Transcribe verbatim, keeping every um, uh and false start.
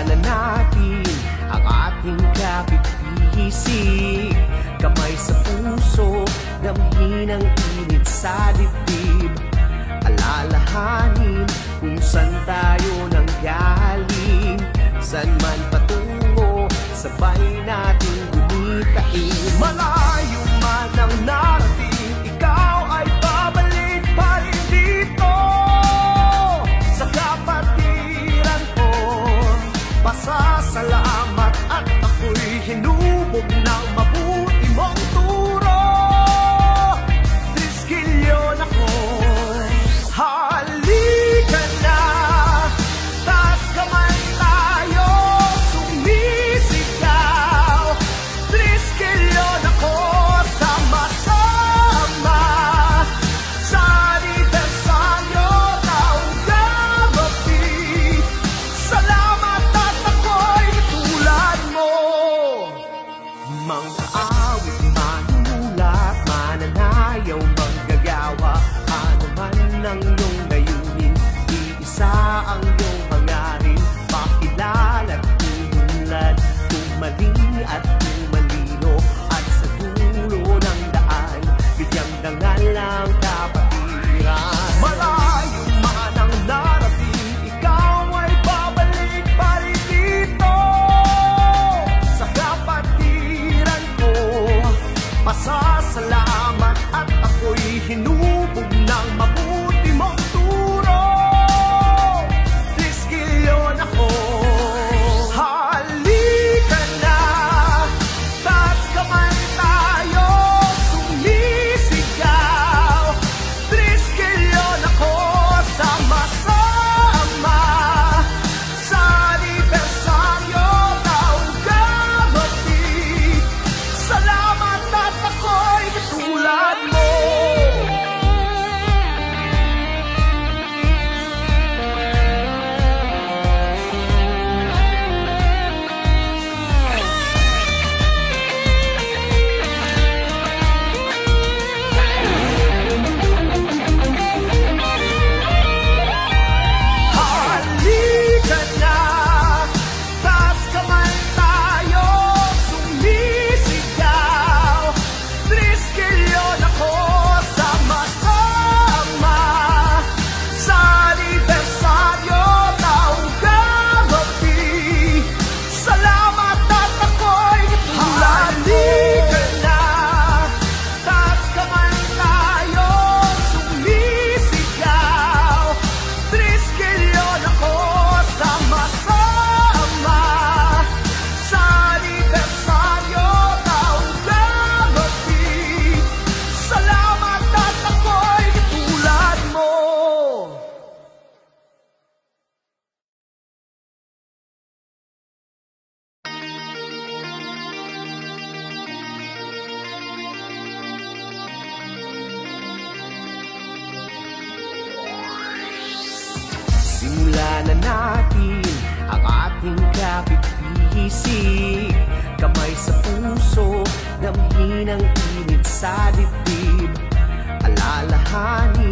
na natin ang ating kapit-isip. Kamay sa puso, damhin ang init sa dibdib. Alalahanin kung saan tayo nanggaling, saan man patungo, sabay natin gumitain. Malayo man ang narating, ikaw ay babalik pa rin dito sa kapatiran ko. Pasasalamat at ako'y hinubog ng mabuti mong turo. Triskilyon ako, halika na, taas kamay tayo, sumisigaw. Triskilyon ako, sama-sama sa anibersaryo ng gabi. Salamat at ako'y tulad mo. Mga awit, manunulat, mananayaw, manggagawa, ano man ang iyong layunin, iisa ang iyong hangarin. Pakilala't tumulad, tumali at tumalino, at sa dulo ng daan, bigyang dangal ang kapatiran. Malayo man ang narating, ikaw ay babalik pa rin dito sa kapatiran ko. Pasasalamat at ako'y hinubog ng mabuti mong turo. Triskilyon ako, halika na, taas kamay tayo, sumisigaw. Triskilyon ako, sama-sama sa anibersaryo ng gabi. Salamat at ako'y tulad mo. Halika na, taas kamay tayo, sumisigaw. Triskilyon ako, sama-sama sa anibersaryo ng gabi. Salamat at ako'y tulad mo. Halika na, taas kamay tayo, sumisigaw. Triskilyon ako, sama-sama sa anibersaryo ng gabi. Salamat at ako'y tulad mo. Simulan na natin ang ating kapit-isip. Kamay sa puso, damhin ang init sa dibdib. Alalahanin